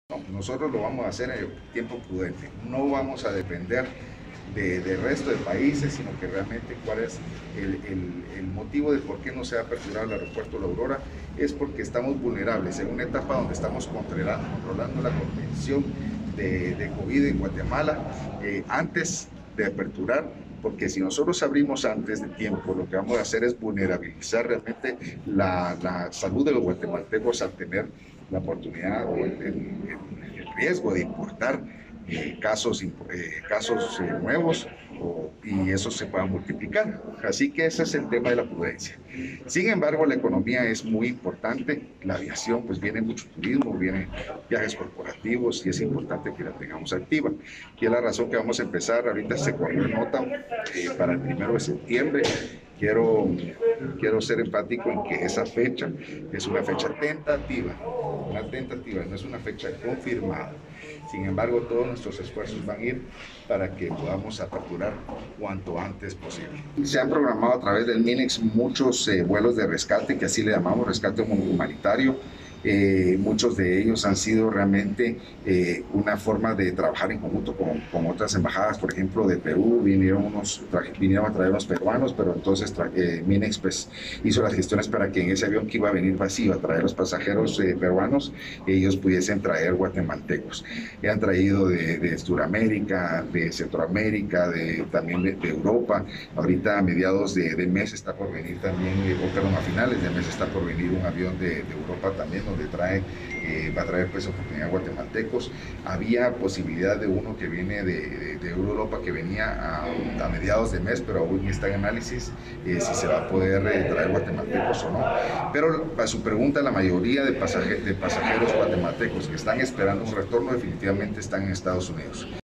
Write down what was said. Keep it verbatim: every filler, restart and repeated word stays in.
No, nosotros lo vamos a hacer en tiempo prudente, no vamos a depender de, del resto de países, sino que realmente cuál es el, el, el motivo de por qué no se ha aperturado el aeropuerto La Aurora, es porque estamos vulnerables en una etapa donde estamos controlando, controlando la contención de, de COVID en Guatemala eh, antes de aperturar, porque si nosotros abrimos antes de tiempo, lo que vamos a hacer es vulnerabilizar realmente la, la salud de los guatemaltecos al tener la oportunidad o el, el, el riesgo de importar eh, casos, eh, casos eh, nuevos o, y eso se pueda multiplicar. Así que ese es el tema de la prudencia. Sin embargo, la economía es muy importante, la aviación, pues viene mucho turismo, vienen viajes corporativos y es importante que la tengamos activa. Y es la razón que vamos a empezar, ahorita se corrió nota eh, para el primero de septiembre. Quiero, quiero ser enfático en que esa fecha es una fecha tentativa, una tentativa, no es una fecha confirmada. Sin embargo, todos nuestros esfuerzos van a ir para que podamos aperturar cuanto antes posible. Se han programado a través del MINEX muchos eh, vuelos de rescate, que así le llamamos rescate humanitario. Eh, muchos de ellos han sido realmente eh, una forma de trabajar en conjunto con, con otras embajadas, por ejemplo de Perú, vinieron, unos, vinieron a traer unos peruanos, pero entonces eh, MINEX pues, hizo las gestiones para que en ese avión que iba a venir vacío a traer los pasajeros eh, peruanos, ellos pudiesen traer guatemaltecos. Eh, han traído de, de Sudamérica, de Centroamérica, de, también de, de Europa. Ahorita a mediados de, de mes está por venir también, eh, o perdón, a finales de mes está por venir un avión de, de Europa también, donde trae, eh, va a traer pues oportunidad a guatemaltecos. Había posibilidad de uno que viene de, de, de Europa que venía a, a mediados de mes, pero aún está en análisis eh, si se va a poder eh, traer guatemaltecos o no. Pero a su pregunta, la mayoría de, pasaje, de pasajeros guatemaltecos que están esperando un retorno definitivamente están en Estados Unidos.